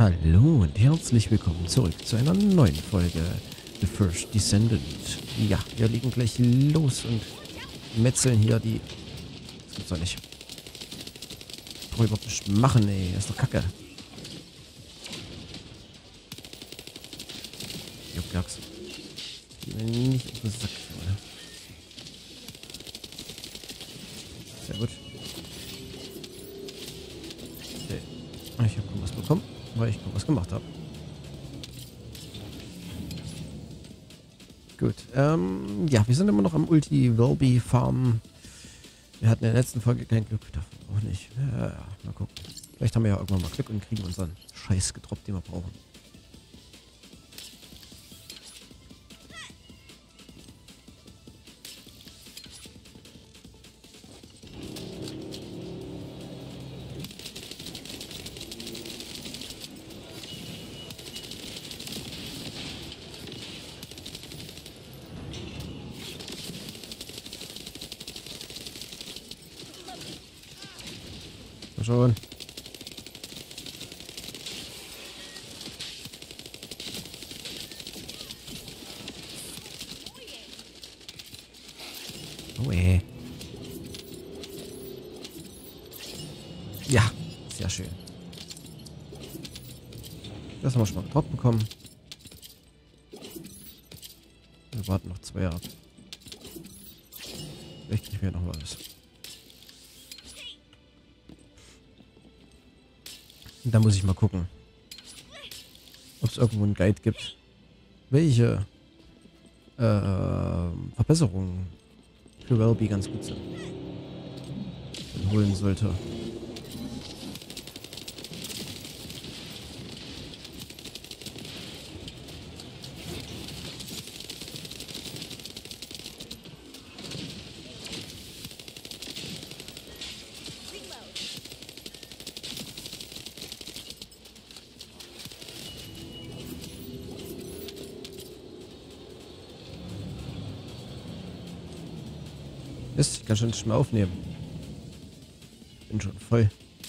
Hallo und herzlich willkommen zurück zu einer neuen Folge The First Descendant. Ja, wir legen gleich los und metzeln hier die... Das gibt's doch nicht. Ich brauche überhaupt nicht machen, ey. Das ist doch Kacke. Jucklachs. Geh mir nicht auf den Sack, Junge. Sehr gut. Okay. Ich habe was bekommen, weil ich noch was gemacht habe. Gut. Ja, wir sind immer noch am Ulti-Welby Farm. Wir hatten in der letzten Folge kein Glück. Davon auch nicht. Ja, mal gucken. Vielleicht haben wir ja irgendwann mal Glück und kriegen unseren Scheiß gedroppt, den wir brauchen. Mal schon. Oh ja, sehr schön. Das haben wir schon mal gedroppt bekommen. Wir warten noch 2 ab. Vielleicht kriegen wir noch was. Da muss ich mal gucken, ob es irgendwo einen Guide gibt, welche Verbesserungen für Welby ganz gut sind. Und holen sollte. Mist, ich kann schon nicht mehr aufnehmen. Bin schon voll.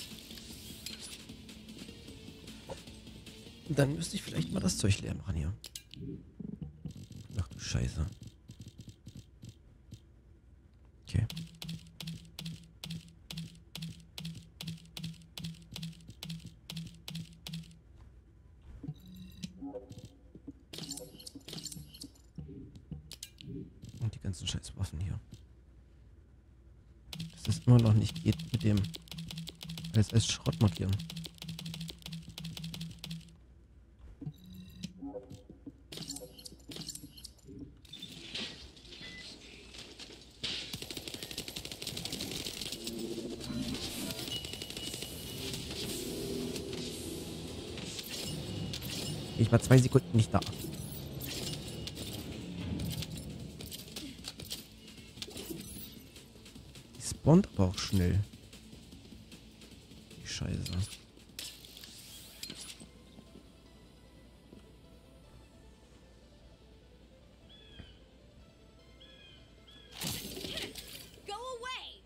Dann müsste ich vielleicht mal das Zeug leer machen hier. Ach du Scheiße. Okay. Und die ganzen scheiß Waffen hier. Dass es immer noch nicht geht mit dem als Schrott markieren. Ich war 2 Sekunden nicht da. Die spawnt aber auch schnell. Die Scheiße. Go away!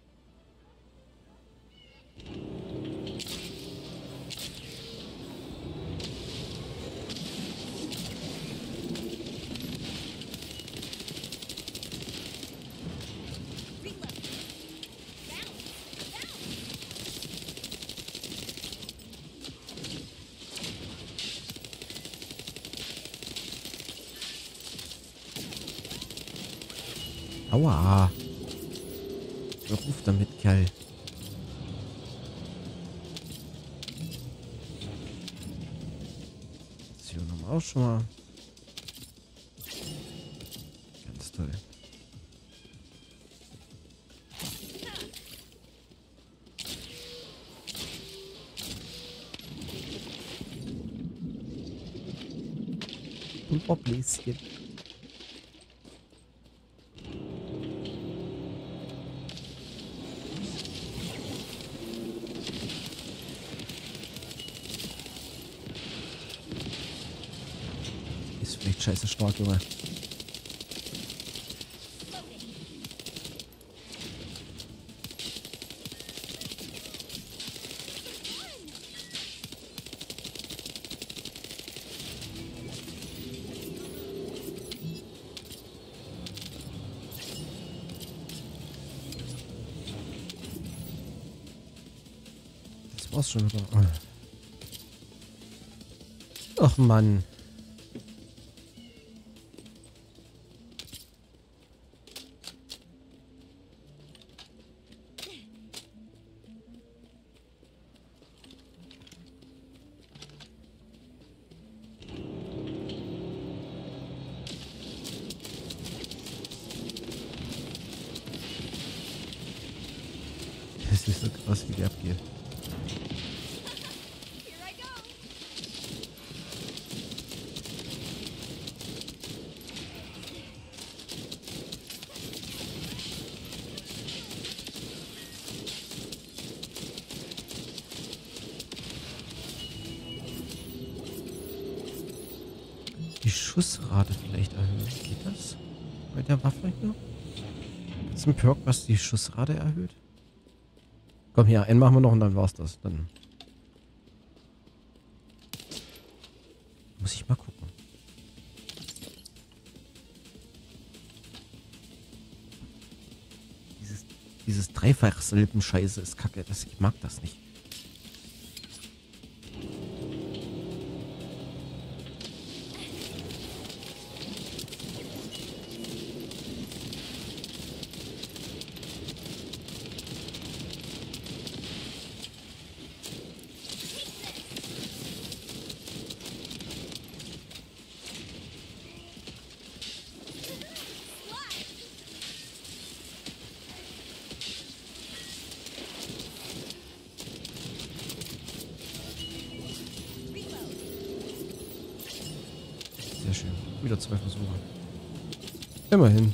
Reload. Bounce. Aua. Hör auf damit, Kerl. Das hier haben wir auch schon mal. Ganz toll. Ein Bobbläschen. Ist vielleicht scheiße stark, Junge. war's schon wieder. Ach Mann. Das ist so krass, wie die abgeht. Here I go. Die Schussrate vielleicht erhöhen. Geht das? Bei der Waffe hier? Ist ein Perk, was die Schussrate erhöht? Komm hier, einen machen wir noch und dann war's das. Dann muss ich mal gucken. Dieses Dreifach-Silben-Scheiße ist kacke. Ich mag das nicht. Sehr schön. Wieder 2 Versuche. Immerhin.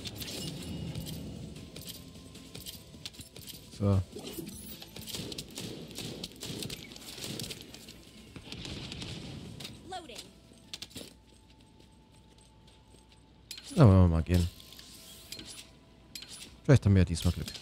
So. Loading. Na, wollen wir mal gehen. Vielleicht haben wir ja diesmal Glück.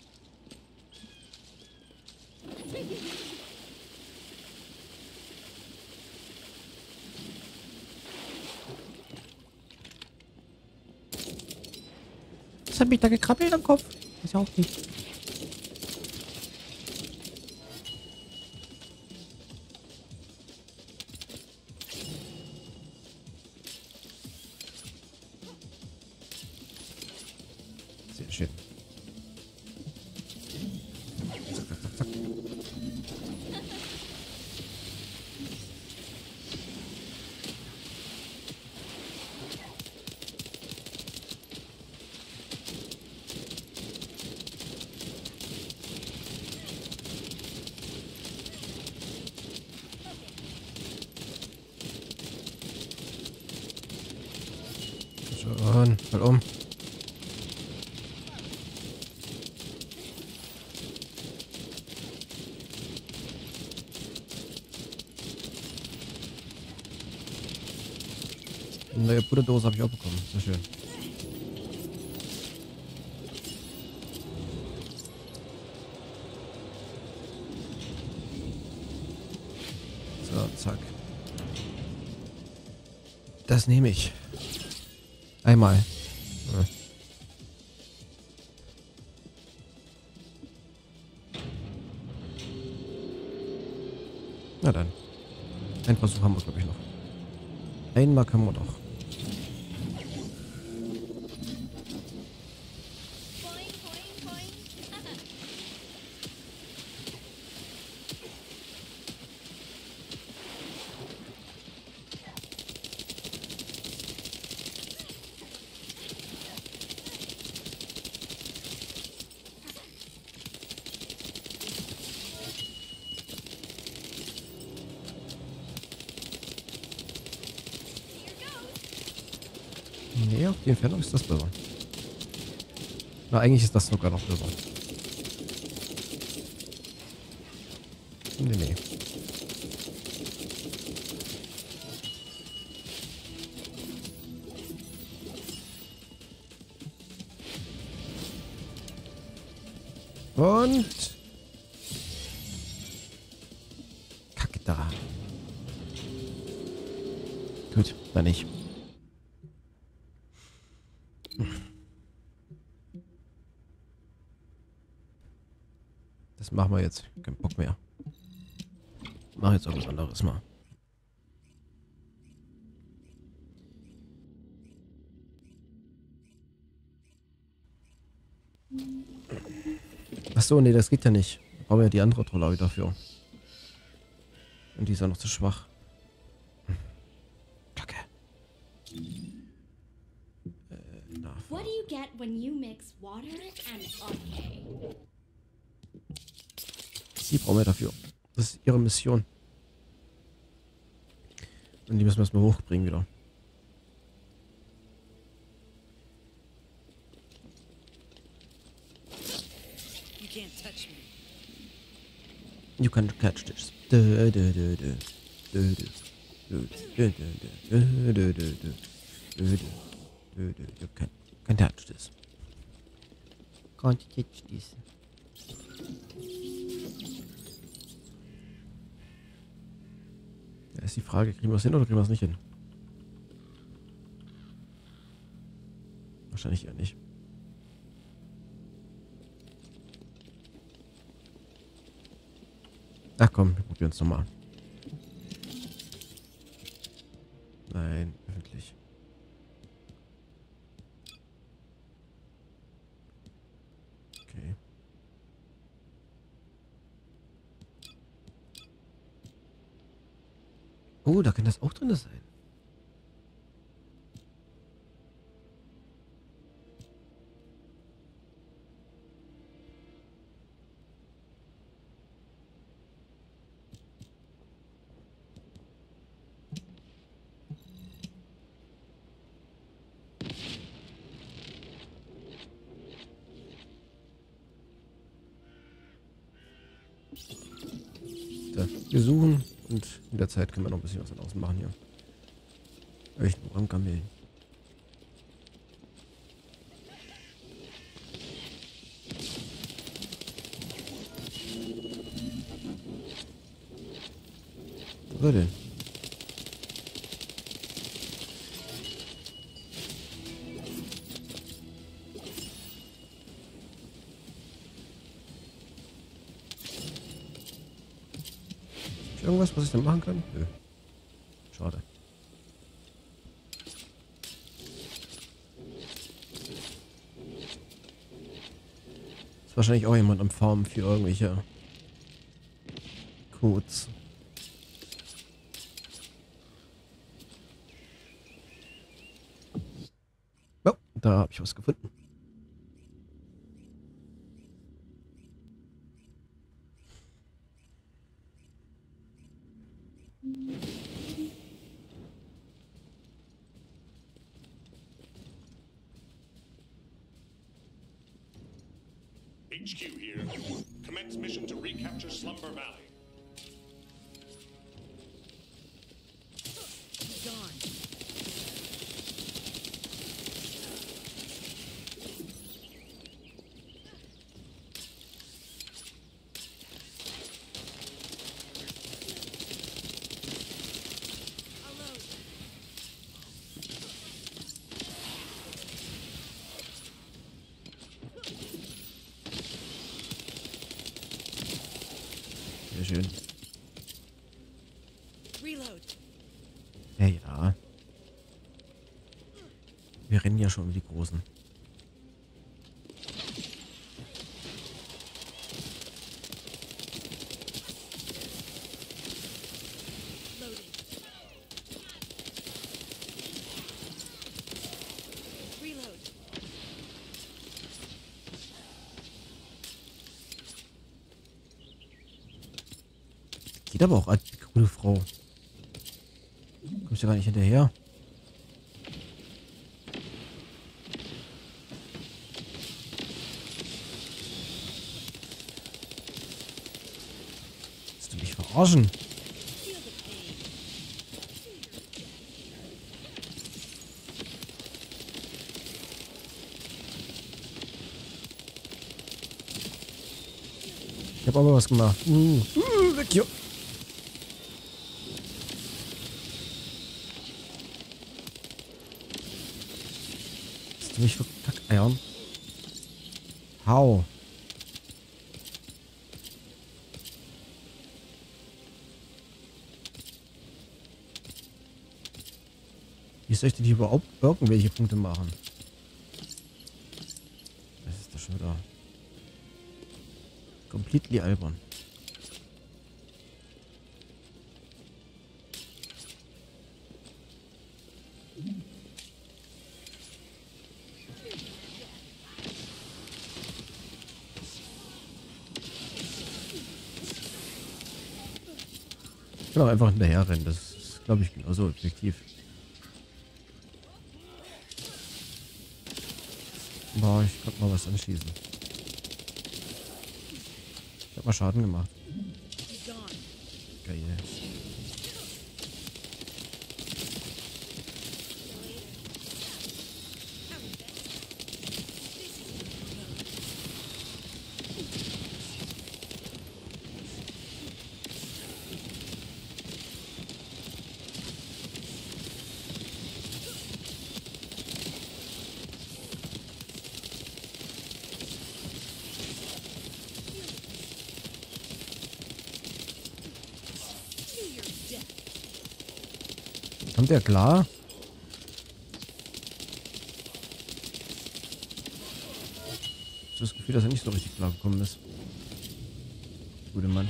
Was hat mich da gekrabbelt am Kopf? Ist ja auch nicht. Sehr schön. Zack, zack, zack, zack. Schon, mal um. Eine neue Buddha-Dose habe ich auch bekommen. Sehr schön. So, zack. Das nehme ich. Einmal. Ja. Na dann. Einen Versuch haben wir, glaube ich, noch. Einmal können wir doch. Boing, boing, boing. Nee, auf die Entfernung ist das besser. Na, eigentlich ist das sogar noch besser. Nee, nee. Und... Kacke da. Gut, dann nicht. Das machen wir jetzt. Kein Bock mehr. Mach jetzt irgendwas anderes mal. Achso, nee, das geht ja nicht. Brauchen wir ja die andere Trolley dafür. Und die ist ja noch zu schwach. Kacke. What do you get when you mix water and okay? Die brauchen wir dafür. Das ist ihre Mission. Und die müssen wir erstmal hochbringen wieder. You can't touch me. You can catch this. Du, du, du, du. Du, du. Du, du, du, du. Du, du, du, du. Du, du. Du, du. You can touch this. Can't touch this. Ja, ist die Frage, kriegen wir es hin oder kriegen wir es nicht hin? Wahrscheinlich eher nicht. Ach komm, wir probieren es nochmal. Nein, öffentlich. Okay. Oh, da kann das auch drin sein. So, wir suchen und in der Zeit können wir noch ein bisschen was draußen machen hier. Echt nur am Gammeln. Wo soll denn? Irgendwas, was ich dann machen kann? Nö. Schade. Ist wahrscheinlich auch jemand am Farmen für irgendwelche Codes. Oh, da habe ich was gefunden. HQ here. Commence mission to recapture Slumber Valley. Gone. Sehr schön. Reload. Ja, ja. Wir rennen ja schon wie die Großen. Loading. Reload. Geht aber auch an, die coole Frau. Kommst ja gar nicht hinterher. Willst du mich verarschen? Feel the pain. Ich habe aber was gemacht. Weg hier. Willst du mich verkackeiern? Hau. Wie soll ich denn hier überhaupt irgendwelche Punkte machen? Das ist doch schon wieder completely albern. Ich kann auch einfach hinterher rennen. Das ist, glaube ich, genauso effektiv. Boah, ich konnte mal was anschießen. Ich habe mal Schaden gemacht. He's gone. Geil. Kommt der klar? Ich habe das Gefühl, dass er nicht so richtig klar gekommen ist. Gute Mann.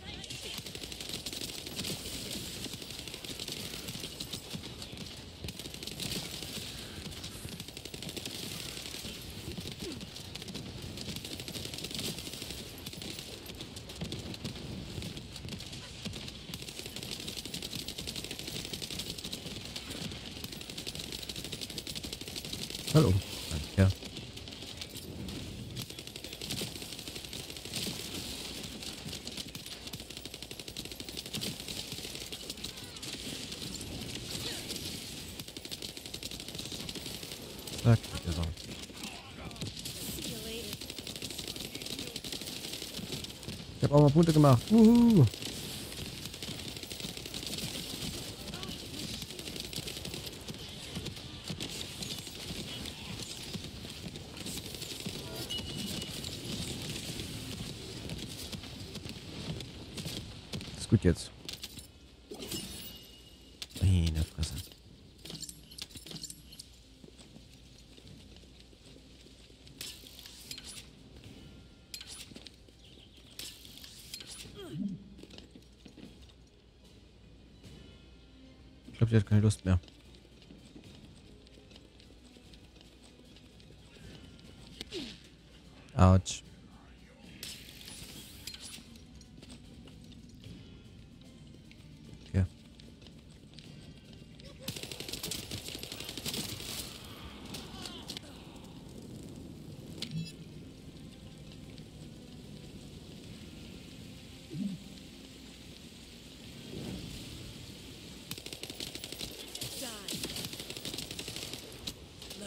Hallo. Ja. Zack, der Song. Ich habe auch mal Punkte gemacht. Wuhu. Ist gut jetzt. Meine Fresse. Ich glaube, die hat keine Lust mehr. Autsch. Okay. Die. Load.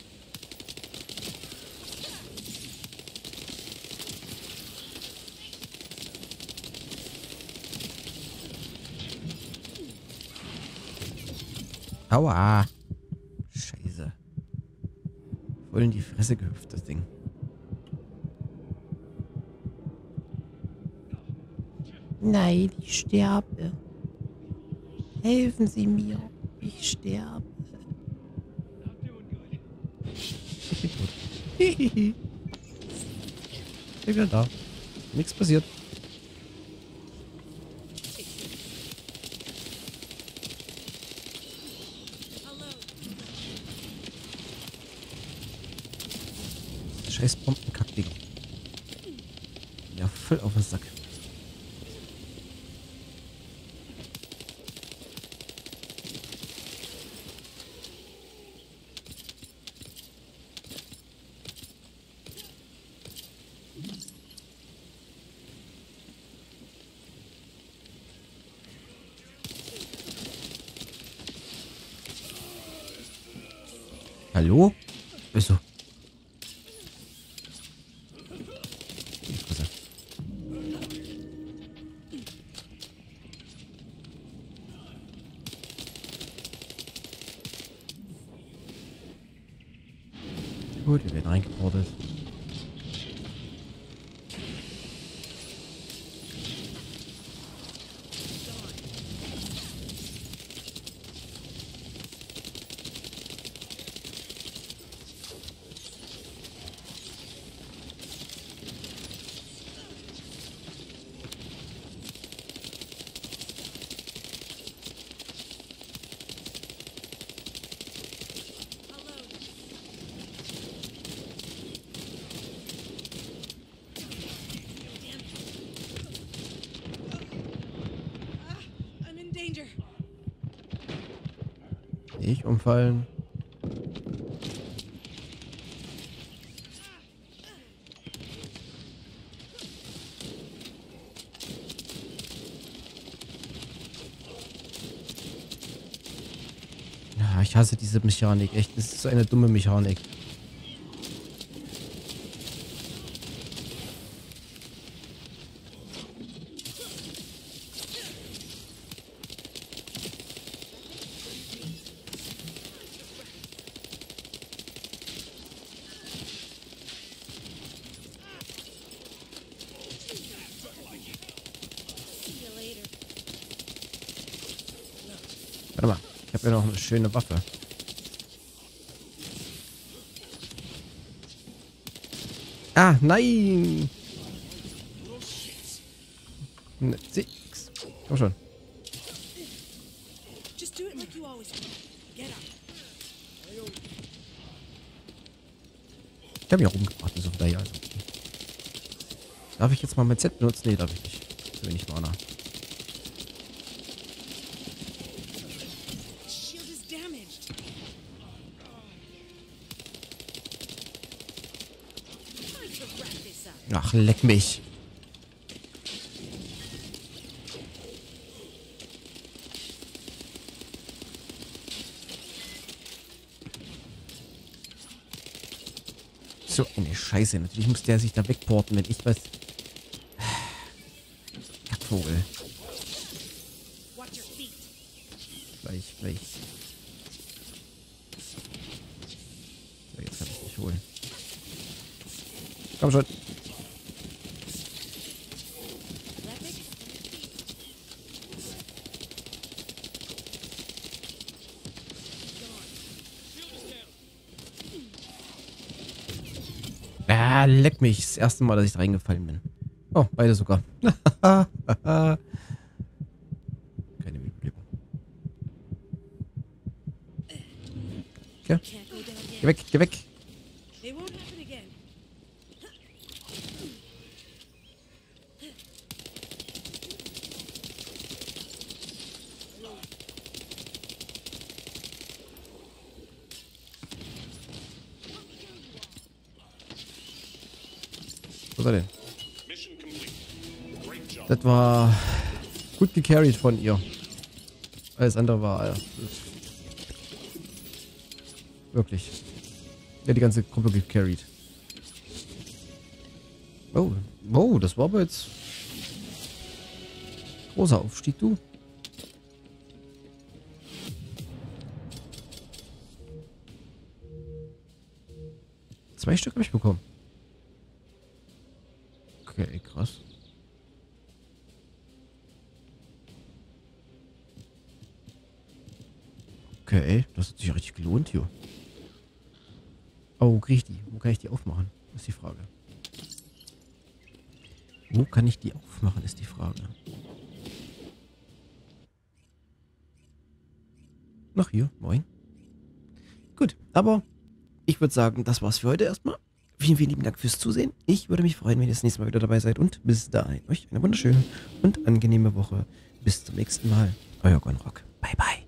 Aua. Scheiße. Voll in die Fresse gehüpft, das Ding. Nein, ich sterbe. Helfen Sie mir. Ich sterbe. Ich bin tot. Hihihi. Ich bin wieder da. Nichts passiert. Scheiß Bombenkack-Ding. Ja, voll auf den Sack. Hallo? Wieso? Die Fresse. Gut, wir werden reingeportet. Nicht umfallen. Ja, ich hasse diese Mechanik. Echt, das ist so eine dumme Mechanik. Warte mal, ich habe ja noch eine schöne Waffe. Ah, nein! Six. Komm schon. Just do it like you always do. Get up. Ich habe mich auch umgebracht, so von daher. Also. Darf ich jetzt mal mein Z benutzen? Nee, darf ich nicht. Zu wenig Mana. Shield is damaged. Time to wrap this up. Ach, leck mich. So eine Scheiße. Natürlich muss der sich da wegporten, wenn ich was... Kackvogel. Watch your feet. Gleich. So, jetzt kann ich dich holen. Komm schon. Ah, leck mich. Das erste Mal, dass ich reingefallen bin. Oh, beide sogar. Keine Mitblicken. Okay. Can't go down yet. Geh weg, geh weg. It won't happen again. Wo ist er denn? Mission complete. Great job. Das war gut gecarried von ihr. Alles andere war... wirklich. Ja, die ganze Gruppe gecarried. Oh, wow, das war aber jetzt... großer Aufstieg, du. Zwei Stück habe ich bekommen. Okay, krass. Okay, das hat sich ja richtig gelohnt hier. Oh, wo kriege ich die? Wo kann ich die aufmachen? Ist die Frage. Wo kann ich die aufmachen, ist die Frage. Noch hier, moin. Gut, aber ich würde sagen, das war's für heute erstmal. Vielen lieben Dank fürs Zusehen. Ich würde mich freuen, wenn ihr das nächste Mal wieder dabei seid. Und bis dahin euch eine wunderschöne und angenehme Woche. Bis zum nächsten Mal. Euer Gonrock. Bye, bye.